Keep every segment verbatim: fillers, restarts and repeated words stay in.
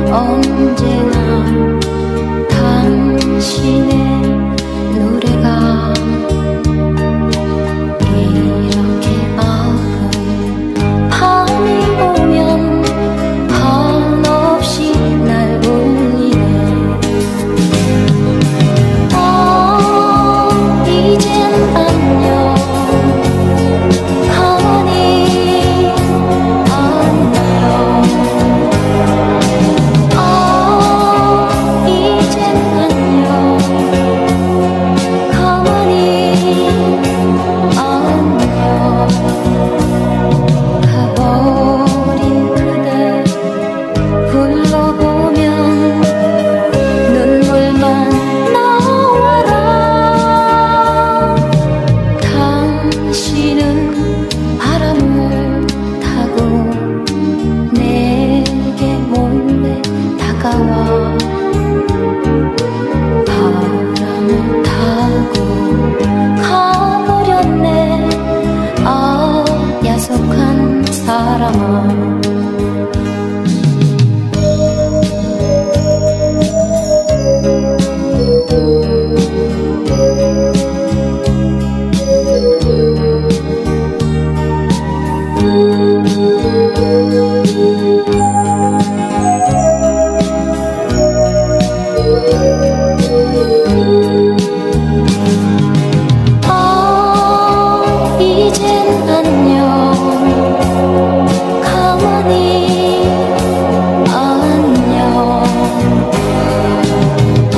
언제나 당신의 노래가 이렇게 아픈 밤이 오면 한없이 날 울리네. 아 이젠 안녕 가만히 안녕. 아 이젠 안녕 가만히 안녕. 가버린 그대 불러보면 눈물만 나와라. 당신은 바람을 타고 내게 몰래 다가와. 바람을 타고 가버렸네. 아 야속한 사람아. 아 이젠 안녕 가만히 안녕. 아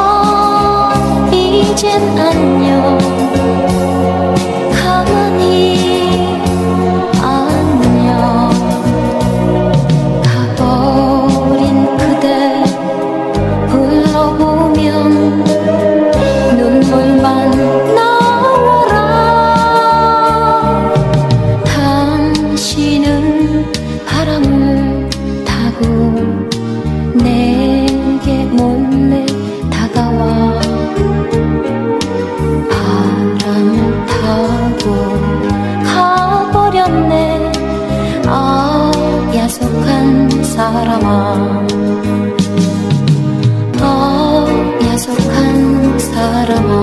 이젠 안녕 가만히 안녕. 가버린 그대 불러보면 눈물만 나와라. 당신은 바람을 타고 내게 몰래 다가와. 바람을 타고 가버렸네. 아 야속한 사람아. 아 야속한 사람아.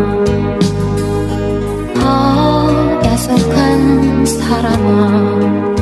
아 야속한 사람아.